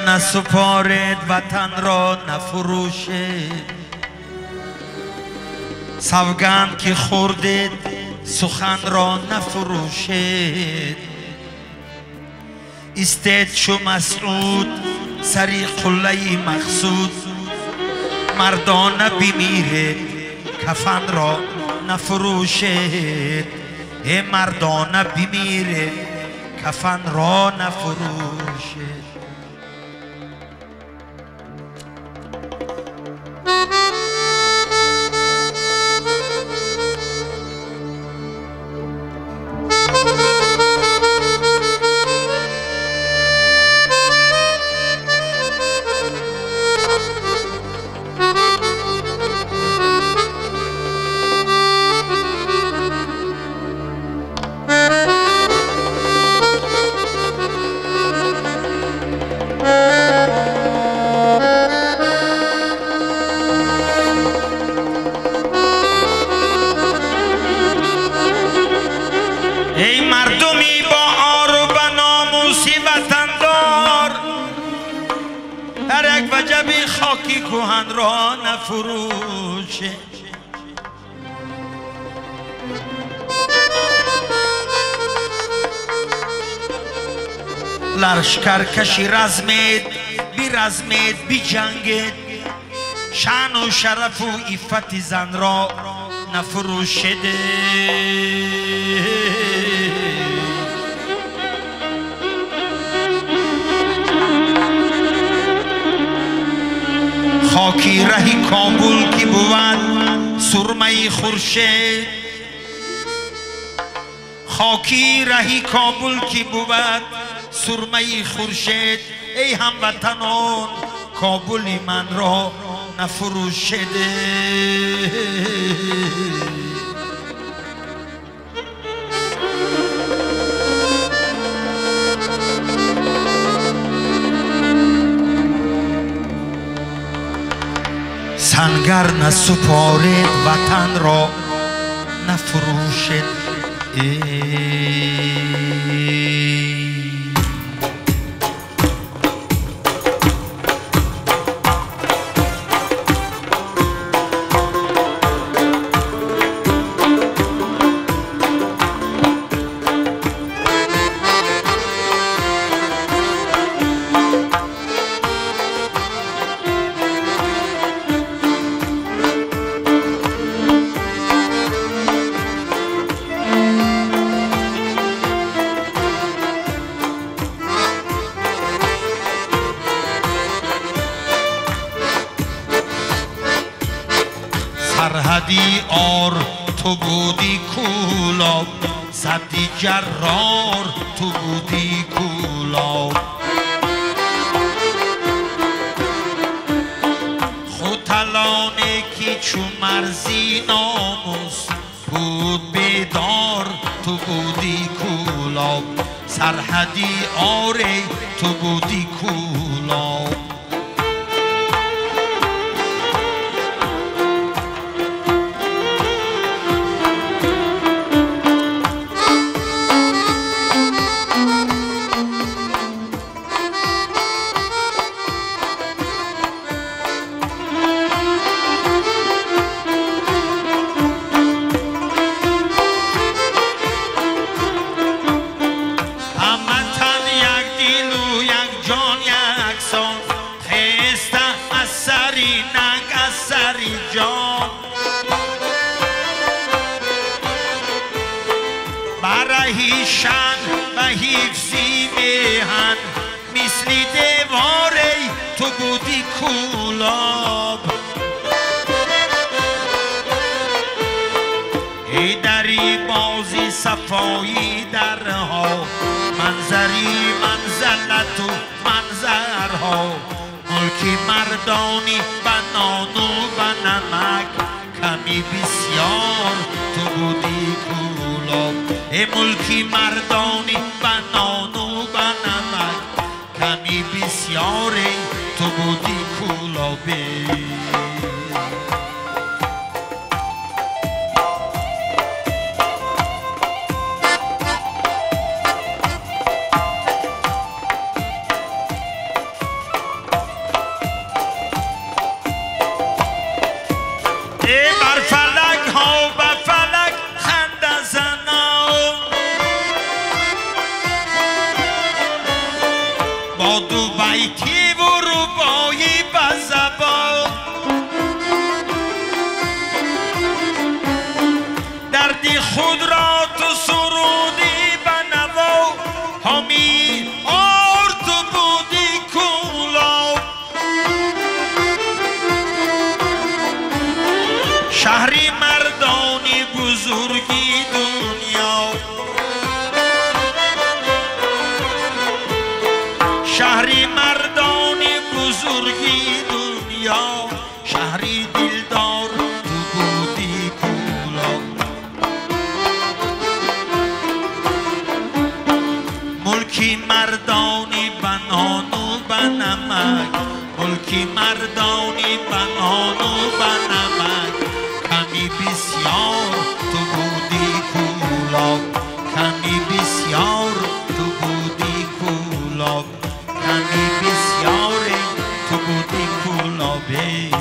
نسپارد وطن را نفروشد سوگند که خوردید سخن را نفروشد استید شو مسعود سری قله مقصود مردانه بمیره کفن را نفروشد ای مردانه بمیره کفن را نفروشد ای مردمی با آر و بناموسی وطندار هر یک وجبی خاکی کهن را نفروشه لشکر کشی رزمید بی رزمید بی جنگید شان و شرف و عفت زن را نفروشده خاکی رهی کابل کی بود سرمه خورشید خاکی رهی کابل کی بود سرمه خورشید ای هموطنان کابل من را نفروشده سنگر نسپارد وطن را نفروشد سرحدی آر تو بودی کولاب صدی جرار تو بودی کولاب خودتلانه کی چو مرزی ناموس بود بیدار تو بودی کولاب سرحدی آره تو بودی کولاب برهیشن و حفظی میهن مثل دیواره تو بودی کولاب ای دری بازی صفایی درها منظری منزلت و منظرها ملک مردانی بنان و بنمک کمی بسیار تو بودی کولاب ای ملکی مردانی بنان و بنمک کمی بسیاری تو بودی کولابی و زبان، دردی خود را تو سرودی به نوا، همی آر تو بودی کولا. شهری مردانی بزرگی دنیا، شهری مردانی بزرگی دنیا، شهری دلدار تو بودی کولا. ملکی مردانی بنان و بنمک، ملکی مردانی بنان و بنمک، کمی بسیار تو بودی کولا، کمی بسیار تو بودی کولا، کمی بسیار تو بودی کولا.